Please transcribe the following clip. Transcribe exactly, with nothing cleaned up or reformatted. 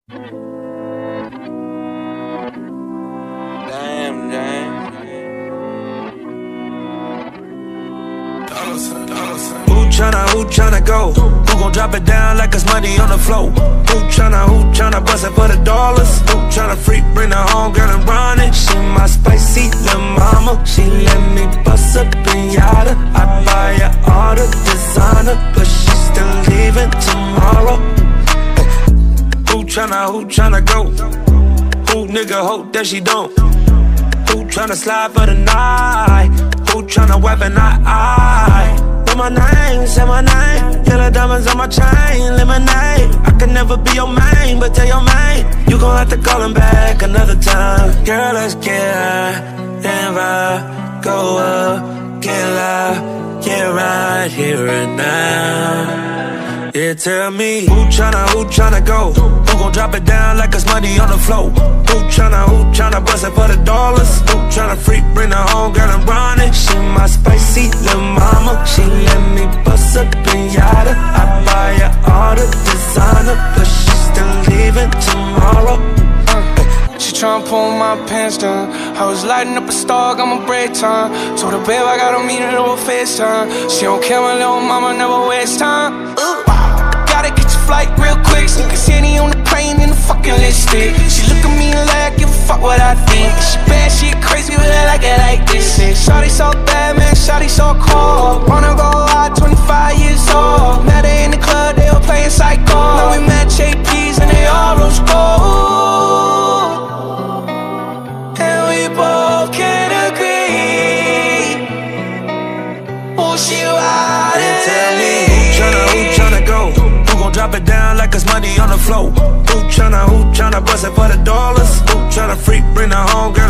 Damn, damn. Who tryna, who tryna go? Who gon' drop it down like it's money on the floor? Who tryna, who tryna bust it for the dollars? Who tryna freak, bring her home, girl, and run it? She my spicy little mama. She let me bust a pinata. I buy her all the designer, but she still leaving tomorrow. Hey. Who tryna, who tryna go? Who nigga hope that she don't? Who tryna slide for the night? Who tryna weapon I, I? My name, say my name. Yellow diamonds on my chain, lemonade. I can never be your main, but tell your main you gon' have to call him back another time. Girl, let's get high and ride, go up, get loud, get right here and now. Yeah, tell me who tryna, who tryna go? Who gon' drop it down like it's money on the floor? Who tryna, who tryna bust it for the dollars? Who tryna freak, bring her home, girl, and run it? She my spicy little mama. She let me bust a pinata. I buy her all the designer, but she still leaving tomorrow. She tryna pull my pants down. I was lighting up a star, got my break time. Told her, babe, I gotta meet her over FaceTime. She don't care, my little mama never waste time. Ooh. Gotta get your flight real quick, so you can see any on the plane in the fucking lipstick. She look at me like I give a fuck what I think. She bad, she crazy, but I like it like this. Shawty so bad, man, shawty so cold. Wanna go out, twenty-five years old. Met her in the club, they were playing Psycho. Now we met J P's and they all rose gold. And we both can agree. Oh, she ride it. Tell me who tryna, who tryna go? Drop it down like it's money on the floor. Who tryna, who tryna bust it for the dollars? Who tryna freak, bring her home, girl,